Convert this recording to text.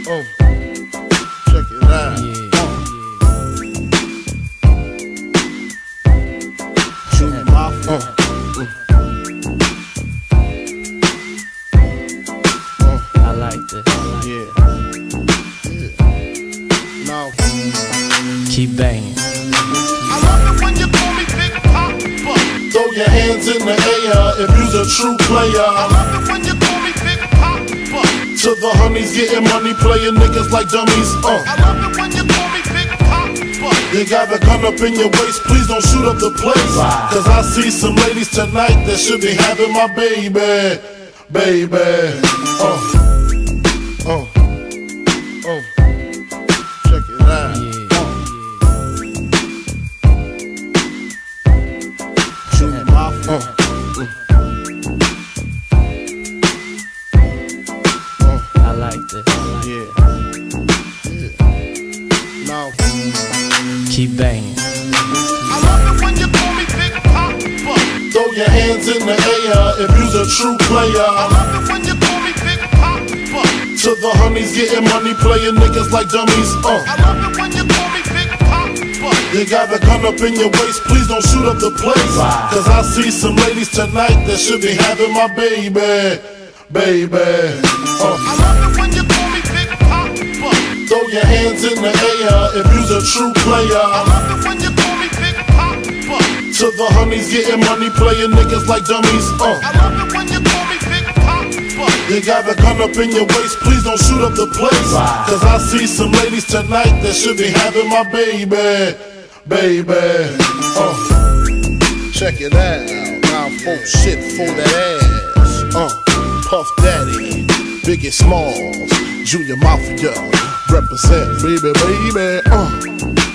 Check it out. Junior Mafia. I like this. Yeah. No. Keep banging. I love it when you call me Big Papa. Throw your hands in the air if you's a true player. I love it when you call me Big Papa. To the honeys getting money, playing niggas like dummies. I love it when you call me Big Papa. You got the gun up in your waist, please don't shoot up the place. Cause I see some ladies tonight that should be having my baby. Check it out. Junior Mafia. I like this. Yeah. No. Keep banging. I love it when you call me Big Papa. Throw your hands in the air if you's a true player. I love it when you call me Big Papa. To the honeys getting money, playing niggas like dummies. I love it when you call me Big Papa. You got the gun up in your waist, please don't shoot up the place. Cause I see some ladies tonight that should be having my baby. I love it when you call me Big Papa. Throw your hands in the air if you's a true player. I love it when you call me Big Papa. To the honeys getting money, playing niggas like dummies. I love it when you call me Big Papa. You got the gun up in your waist, please don't shoot up the place. Cause I see some ladies tonight that should be having my baby. Check it out. Now folks shit for that ass. Puff Daddy, Biggie Smalls, Junior Mafia, represent baby.